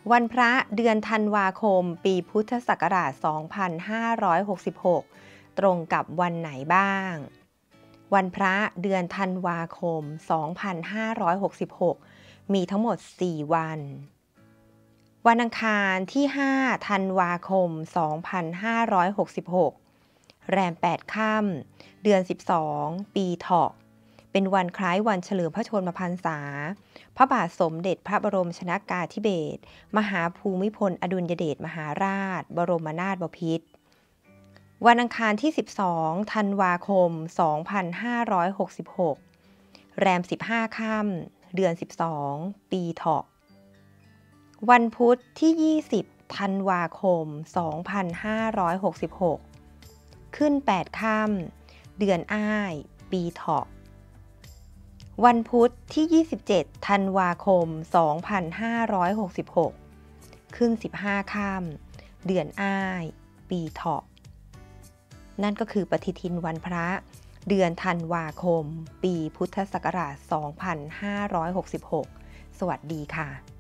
วันพระเดือนธันวาคมปีพุทธศักราช 2566 ตรงกับวันไหนบ้าง วันพระเดือนธันวาคม 2566 มีทั้งหมด 4 วัน วันอังคารที่ 5 ธันวาคม 2566 แรม 8 ค่ำ เดือน 12 ปีเถาะ เป็นวันคล้ายวันเฉลิมพระชนมพรรษา พระบาทสมเด็จพระบรมชนกาธิเบศรมหาภูมิพลอดุลยเดชมหาราชบรมนาถบพิตร วันอังคารที่ 12 ธันวาคม 2566 แรม 15 ค่ำ เดือน 12 ปีเถาะ วันพุธที่ 20 ธันวาคม 2566 ขึ้น 8 ค่ำ เดือนอ้าย ปีเถาะ วันพุธที่ 27 ธันวาคม 2566 ขึ้น 15 ค่ำ เดือนอ้าย ปีเถาะ นั่นก็คือปฏิทินวันพระเดือนธันวาคม ปีพุทธศักราช 2566 สวัสดีค่ะ